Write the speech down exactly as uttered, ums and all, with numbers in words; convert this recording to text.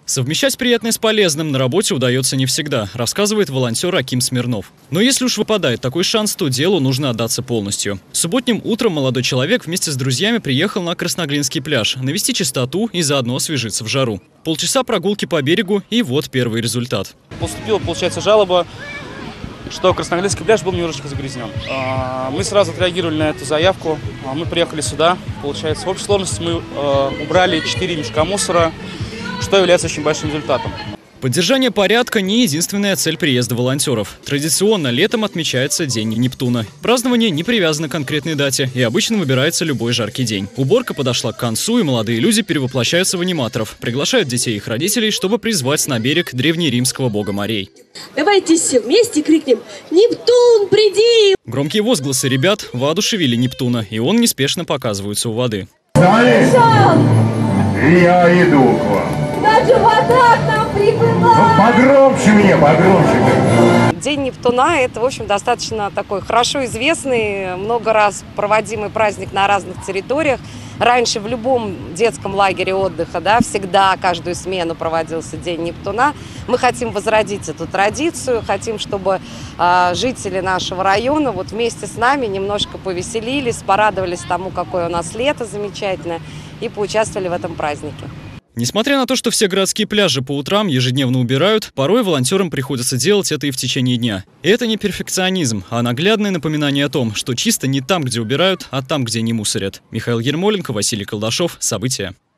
Совмещать приятное с полезным на работе удается не всегда, рассказывает волонтер Аким Смирнов. Но если уж выпадает такой шанс, то делу нужно отдаться полностью. Субботним утром молодой человек вместе с друзьями приехал на Красноглинский пляж навести чистоту и заодно освежиться в жару. Полчаса прогулки по берегу, и вот первый результат. Поступила, получается, жалоба, что Красноглинский пляж был немножечко загрязнен. Мы сразу отреагировали на эту заявку, мы приехали сюда. Получается, в общей сложности мы убрали четыре мешка мусора, что является очень большим результатом. Поддержание порядка – не единственная цель приезда волонтеров. Традиционно летом отмечается День Нептуна. Празднование не привязано к конкретной дате, и обычно выбирается любой жаркий день. Уборка подошла к концу, и молодые люди перевоплощаются в аниматоров. Приглашают детей и их родителей, чтобы призвать на берег древнеримского бога морей. Давайте все вместе крикнем: «Нептун, приди!» Громкие возгласы ребят воодушевили Нептуна, и он неспешно показывается у воды. Я иду к вам. Даже вода к нам прибыла! Ну, погромче мне, погромче. День Нептуна – это, в общем, достаточно такой хорошо известный, много раз проводимый праздник на разных территориях. Раньше в любом детском лагере отдыха, да, всегда каждую смену проводился День Нептуна. Мы хотим возродить эту традицию, хотим, чтобы э, жители нашего района вот вместе с нами немножко повеселились, порадовались тому, какое у нас лето замечательное, и поучаствовали в этом празднике. Несмотря на то, что все городские пляжи по утрам ежедневно убирают, порой волонтерам приходится делать это и в течение дня. И это не перфекционизм, а наглядное напоминание о том, что чисто не там, где убирают, а там, где не мусорят. Михаил Ермоленко, Василий Колдашов. События.